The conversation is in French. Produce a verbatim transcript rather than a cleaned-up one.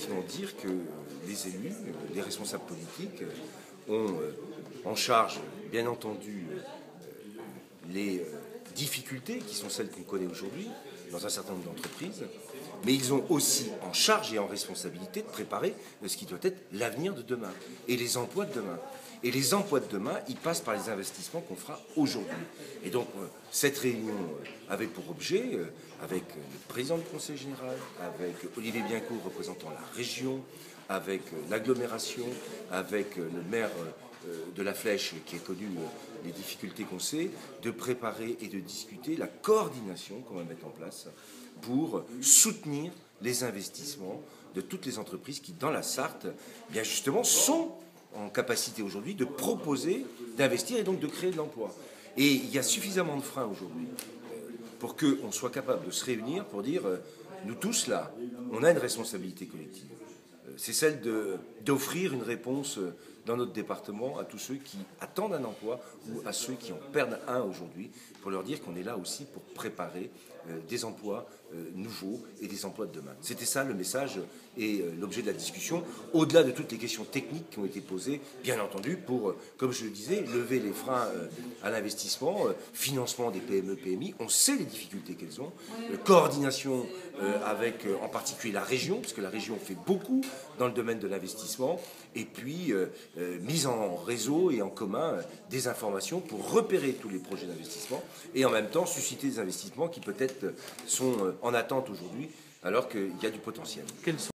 effectivement dire que les élus, les responsables politiques ont en charge, bien entendu, les difficultés qui sont celles qu'on connaît aujourd'hui dans un certain nombre d'entreprises, mais ils ont aussi en charge et en responsabilité de préparer ce qui doit être l'avenir de demain et les emplois de demain. Et les emplois de demain, ils passent par les investissements qu'on fera aujourd'hui. Et donc, cette réunion avait pour objet, avec le président du Conseil général, avec Olivier Biencourt représentant la région, avec l'agglomération, avec le maire de la Flèche qui a connu les difficultés qu'on sait, de préparer et de discuter la coordination qu'on va mettre en place pour soutenir les investissements de toutes les entreprises qui, dans la Sarthe, bien justement, sont en capacité aujourd'hui de proposer, d'investir et donc de créer de l'emploi. Et il y a suffisamment de freins aujourd'hui pour qu'on soit capable de se réunir pour dire, nous tous là, on a une responsabilité collective. C'est celle d'offrir une réponse dans notre département à tous ceux qui attendent un emploi ou à ceux qui en perdent un aujourd'hui, pour leur dire qu'on est là aussi pour préparer euh, des emplois euh, nouveaux et des emplois de demain. C'était ça le message et euh, l'objet de la discussion, au-delà de toutes les questions techniques qui ont été posées, bien entendu, pour, euh, comme je le disais, lever les freins euh, à l'investissement, euh, financement des P M E P M I. On sait les difficultés qu'elles ont, euh, coordination euh, avec euh, en particulier la région, parce que la région fait beaucoup dans le domaine de l'investissement, et puis euh, euh, mise en réseau et en commun euh, des informations pour repérer tous les projets d'investissement et en même temps susciter des investissements qui peut-être sont euh, en attente aujourd'hui alors qu'il y a du potentiel.